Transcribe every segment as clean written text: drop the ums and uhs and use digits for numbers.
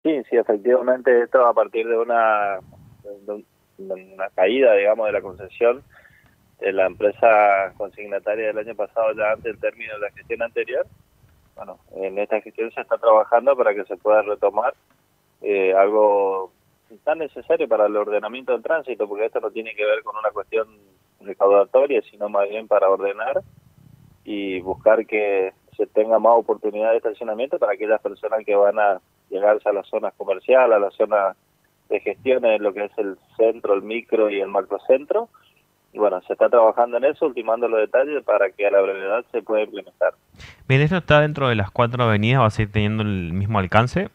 Sí, sí, efectivamente esto a partir de una caída, digamos, de la concesión de la empresa consignataria del año pasado, ya antes del término de la gestión anterior. Bueno, en esta gestión se está trabajando para que se pueda retomar algo tan necesario para el ordenamiento del tránsito, porque esto no tiene que ver con una cuestión recaudatoria, sino más bien para ordenar y buscar que se tenga más oportunidad de estacionamiento para aquellas personas que van a llegarse a las zonas comerciales, a las zonas de gestión en lo que es el centro, el micro y el macrocentro. Y bueno, se está trabajando en eso, ultimando los detalles para que a la brevedad se pueda implementar. Bien, ¿esto está dentro de las 4 avenidas? ¿Va a seguir teniendo el mismo alcance?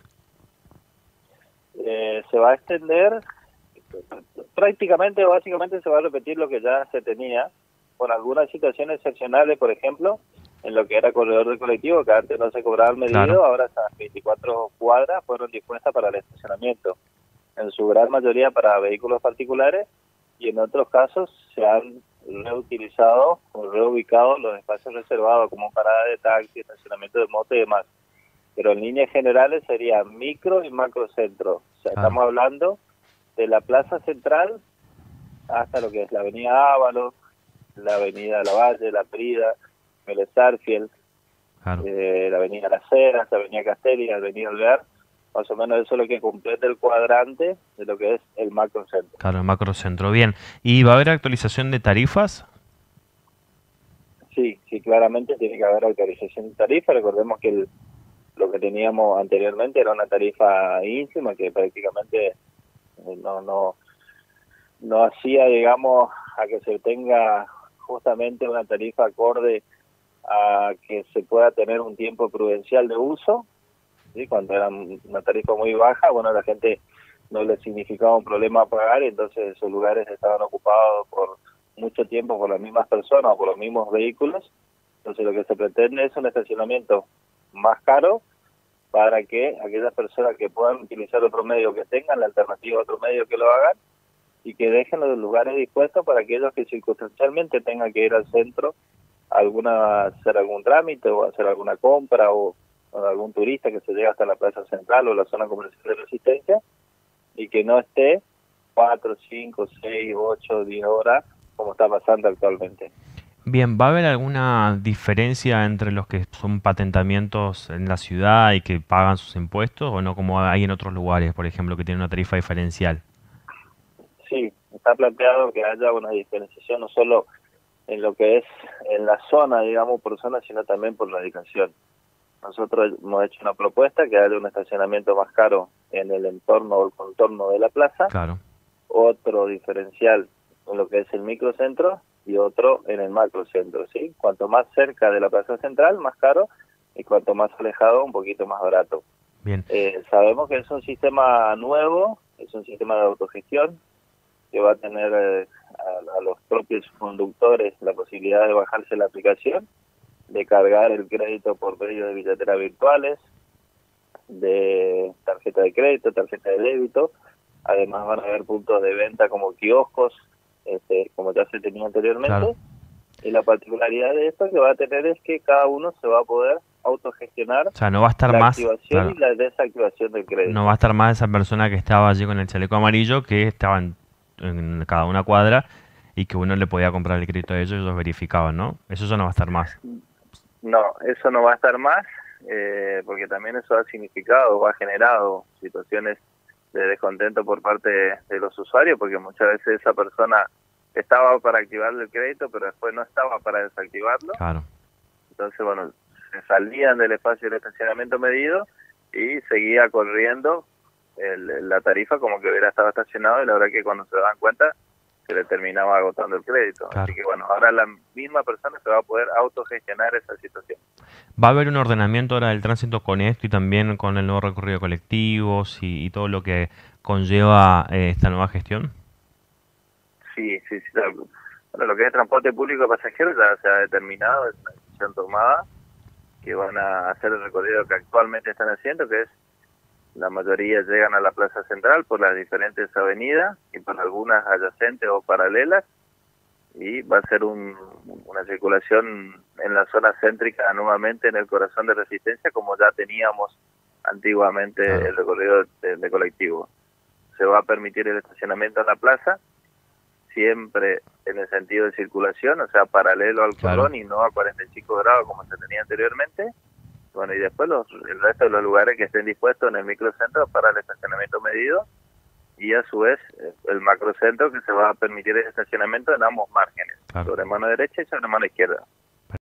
Se va a extender, prácticamente, básicamente se va a repetir lo que ya se tenía, con algunas situaciones excepcionales, por ejemplo, en lo que era corredor de colectivo, que antes no se cobraba el Claro. medido, ahora esas 24 cuadras fueron dispuestas para el estacionamiento, en su gran mayoría para vehículos particulares, y en otros casos se han reutilizado o reubicado los espacios reservados como parada de taxi, estacionamiento de moto y demás. Pero en líneas generales sería micro y macrocentro. O sea, Claro, estamos hablando de la plaza central hasta lo que es la avenida Ábalos, la avenida Lavalle, la Prida, Vélez Sarsfield, claro. la avenida Las Heras, la avenida Castelli, la avenida Alvear. Más o menos eso es lo que completa el cuadrante de lo que es el macrocentro. Claro, el macrocentro. Bien. ¿Y va a haber actualización de tarifas? Sí, sí, claramente tiene que haber autorización de tarifa. Recordemos que lo que teníamos anteriormente era una tarifa ínfima que prácticamente no hacía, digamos, a que se tenga justamente una tarifa acorde a que se pueda tener un tiempo prudencial de uso, ¿sí? Cuando era una tarifa muy baja, bueno, a la gente no le significaba un problema pagar, y entonces esos lugares estaban ocupados por mucho tiempo por las mismas personas o por los mismos vehículos. Entonces lo que se pretende es un estacionamiento más caro para que aquellas personas que puedan utilizar otro medio, que tengan la alternativa a otro medio, que lo hagan, y que dejen los lugares dispuestos para aquellos que circunstancialmente tengan que ir al centro hacer algún trámite o hacer alguna compra, o algún turista que se llega hasta la plaza central o la zona comercial de Resistencia, y que no esté 4, 5, 6, 8, 10 horas como está pasando actualmente. Bien, ¿va a haber alguna diferencia entre los que son patentamientos en la ciudad y que pagan sus impuestos o no como hay en otros lugares, por ejemplo, que tienen una tarifa diferencial? Sí, está planteado que haya una diferenciación no solo en lo que es en la zona, digamos, por zona, sino también por la ubicación. Nosotros hemos hecho una propuesta que haya un estacionamiento más caro en el entorno o el contorno de la plaza, Claro. otro diferencial en lo que es el microcentro y otro en el macrocentro, ¿sí? Cuanto más cerca de la plaza central, más caro, y cuanto más alejado, un poquito más barato. Bien. Sabemos que es un sistema nuevo, es un sistema de autogestión que va a tener a los propios conductores la posibilidad de bajarse la aplicación, de cargar el crédito por medio de billeteras virtuales, de tarjeta de crédito, tarjeta de débito. Además van a haber puntos de venta como kioscos, como ya se tenía Claro. anteriormente. Y la particularidad de esto que va a tener es que cada uno se va a poder autogestionar O sea, no va a estar la más, activación y claro, la desactivación del no va a crédito. estar más esa persona que estaba allí con el chaleco amarillo que estaba en cada una cuadra y que uno le podía comprar el crédito a ellos y ellos verificaban, ¿no? Eso ya no va a estar más. No, eso no va a estar más, porque también eso ha significado o ha generado situaciones de descontento por parte de los usuarios, porque muchas veces esa persona estaba para activarle el crédito, pero después no estaba para desactivarlo. Claro. Entonces, bueno, se salían del espacio de estacionamiento medido y seguía corriendo la tarifa como que hubiera estado estacionado, y la verdad que cuando se daban cuenta se le terminaba agotando el crédito. Así Claro. que bueno, ahora la misma persona se va a poder autogestionar esa situación. ¿Va a haber un ordenamiento ahora del tránsito con esto y también con el nuevo recorrido de colectivos y todo lo que conlleva esta nueva gestión? Sí, sí, sí. Bueno, lo que es transporte público de pasajeros ya se ha determinado, es una decisión tomada, que van a hacer el recorrido que actualmente están haciendo, que es la mayoría llegan a la plaza central por las diferentes avenidas y por algunas adyacentes o paralelas, y va a ser una circulación en la zona céntrica nuevamente en el corazón de Resistencia, como ya teníamos antiguamente Claro. el recorrido de colectivo. Se va a permitir el estacionamiento en la plaza, siempre en el sentido de circulación, o sea, paralelo al Claro. cordón y no a 45 grados como se tenía anteriormente. Bueno, y después el resto de los lugares que estén dispuestos en el microcentro para el estacionamiento medido, y a su vez el macrocentro, que se va a permitir el estacionamiento en ambos márgenes, Claro. sobre mano derecha y sobre mano izquierda.